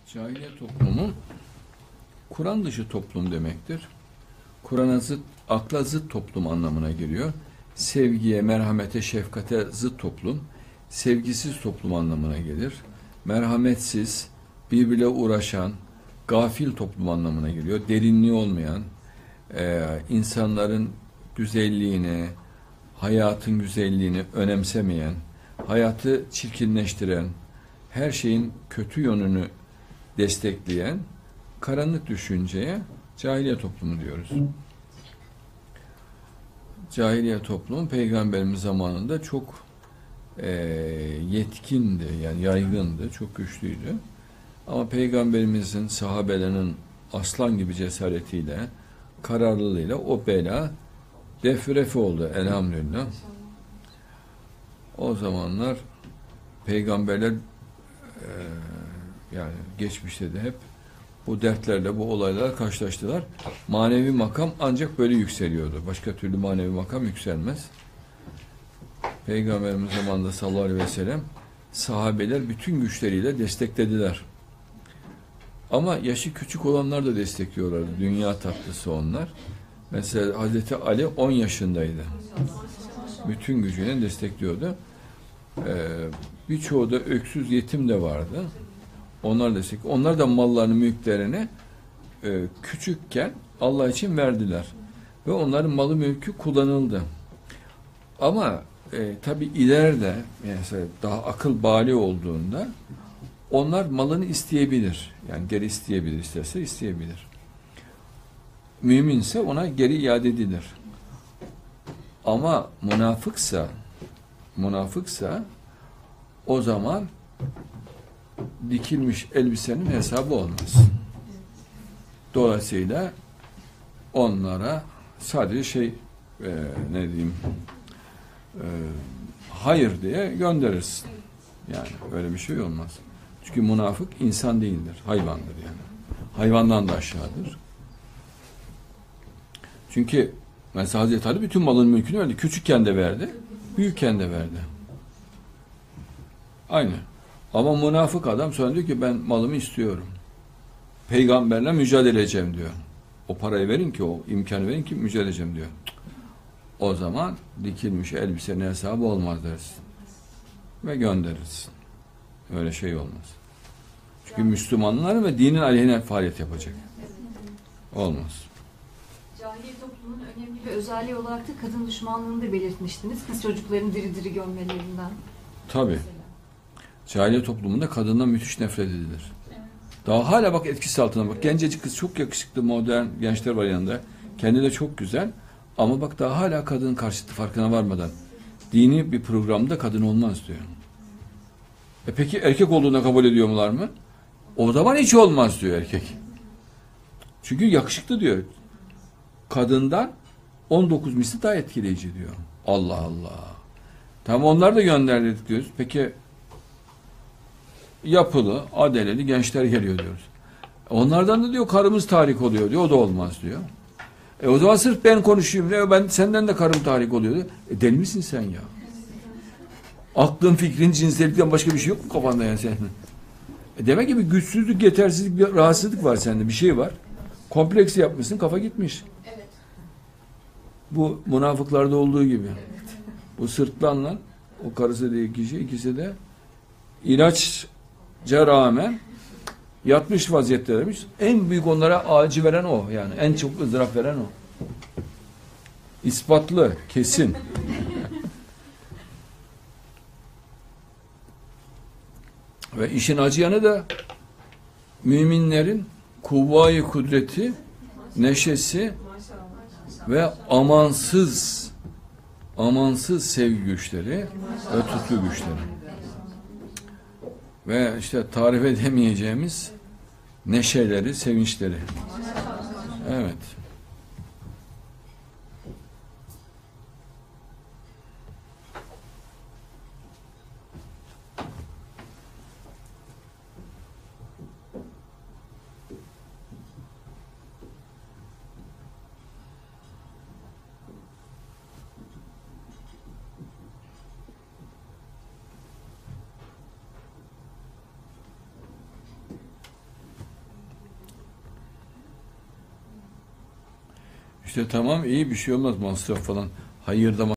Cahiliye toplumu Kur'an dışı toplum demektir. Kur'an'a zıt, akla zıt toplum anlamına geliyor. Sevgiye, merhamete, şefkate zıt toplum, sevgisiz toplum anlamına gelir. Merhametsiz, birbirle uğraşan, gafil toplum anlamına geliyor. Derinliği olmayan, insanların güzelliğini, hayatın güzelliğini önemsemeyen, hayatı çirkinleştiren, her şeyin kötü yönünü destekleyen karanlık düşünceye cahiliye toplumu diyoruz. Cahiliye toplumu Peygamberimiz zamanında çok yetkindi, yani yaygındı, çok güçlüydü. Ama Peygamberimizin, sahabelerinin aslan gibi cesaretiyle, kararlılığıyla o bela defrefi oldu elhamdülillah. O zamanlar peygamberler yani geçmişte de hep bu dertlerle, bu olaylarla karşılaştılar. Manevi makam ancak böyle yükseliyordu. Başka türlü manevi makam yükselmez. Peygamberimiz zamanında sallallahu aleyhi ve sellem sahabeler bütün güçleriyle desteklediler. Ama yaşı küçük olanlar da destekliyorlardı. Dünya tatlısı onlar. Mesela Hazreti Ali 10 yaşındaydı. Bütün gücüyle destekliyordu. Birçoğu da öksüz, yetim de vardı. Onlar da mallarını, mülklerini küçükken Allah için verdiler. Ve onların malı mülkü kullanıldı. Ama tabi ileride mesela daha akıl bali olduğunda onlar malını isteyebilir. Yani geri isteyebilir, isterse isteyebilir. Müminse ona geri iade edilir. Ama münafıksa o zaman dikilmiş elbisenin hesabı olmaz. Dolayısıyla onlara sadece hayır diye gönderirsin. Yani öyle bir şey olmaz. Çünkü münafık insan değildir, hayvandır yani. Hayvandan da aşağıdır. Çünkü mesela Hazreti Ali bütün malın mülkünü verdi. Küçükken de verdi, büyükken de verdi. Aynı. Ama münafık adam sonra diyor ki ben malımı istiyorum. Peygamberle mücadele edeceğim diyor. O parayı verin ki, o imkanı verin ki mücadele edeceğim diyor. O zaman dikilmiş elbisenin hesabı olmaz dersin. Ve gönderirsin. Öyle şey olmaz. Çünkü Müslümanlar ve dinin aleyhine faaliyet yapacak. Olmaz. Cahiliye toplumunun önemli bir özelliği olarak da kadın düşmanlığını da belirtmiştiniz. Kız çocukların diri diri gömmelerinden. Tabii. Cahiliye toplumunda kadından müthiş nefret edilir. Daha hala bak etkisi altına bak. Gencecik kız çok yakışıklı, modern gençler var yanında. Kendi de çok güzel. Ama bak daha hala kadının karşıtı farkına varmadan. Dini bir programda kadın olmaz diyor. Peki erkek olduğuna kabul ediyorlar mı? O zaman hiç olmaz diyor erkek. Çünkü yakışıklı diyor. Kadından 19 misli daha etkileyici diyor. Allah Allah. Tamam onlar da gönderdik diyoruz. Peki yapılı, adeleli gençler geliyor diyoruz. Onlardan da diyor karımız tahrik oluyor diyor. O da olmaz diyor. O zaman sırf ben konuşayım diyor. Ben senden de karım tahrik oluyor diyor. Deli misin sen ya? Aklın, fikrin, cinsellikten başka bir şey yok mu kafanda yani senin? Demek ki bir güçsüzlük, yetersizlik, bir rahatsızlık var sende. Bir şey var. Kompleks yapmışsın, kafa gitmiş. Evet. Bu münafıklarda olduğu gibi. Evet. Bu sırtlanla o karısı değil kişi, ikisi de ilaçca rağmen yatmış vaziyettelermiş. En büyük onlara acı veren o. Yani en çok ızdırap veren o. İspatlı, kesin. Ve işin acı yanı da müminlerin kuvve-i kudreti, neşesi ve amansız sevgi güçleri ve tutku güçleri. Ve işte tarif edemeyeceğimiz neşeleri, sevinçleri. Evet. İşte tamam iyi bir şey olmaz masraf falan. Hayır da